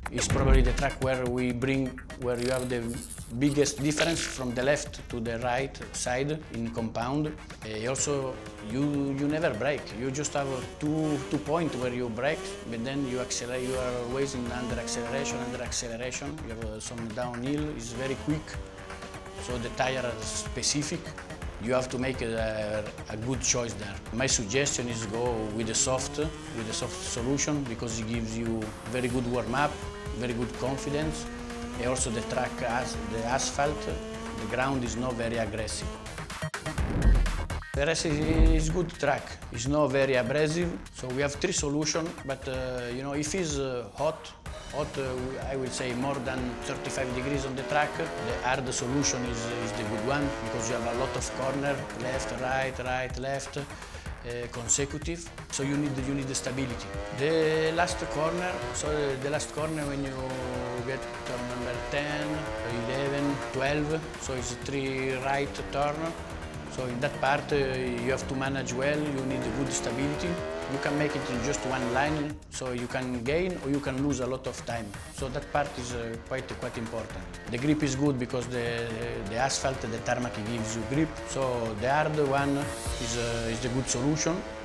is probably the track where where you have the biggest difference from the left to the right side in compound. Also, you never brake. You just have two points where you brake, but then you accelerate. You are always in under acceleration. You have some downhill. It's very quick, so the tire are specific. You have to make a good choice there. My suggestion is go with a soft solution because it gives you very good warm-up, very good confidence. And also the track, the asphalt, the ground is not very aggressive. The rest is good track. It's not very abrasive, so we have three solutions. But you know, if it's hot, I would say more than 35 degrees on the track, the hard solution is the good one because you have a lot of corner, left, right, left, consecutive. So you need the stability. The last corner, when you get turn number 10, 11, 12, so it's 3 right turn. So in that part you have to manage well, you need good stability. You can make it in just one line, so you can gain or you can lose a lot of time. So that part is quite important. The grip is good because the asphalt, the tarmac gives you grip. So the hard one is the good solution.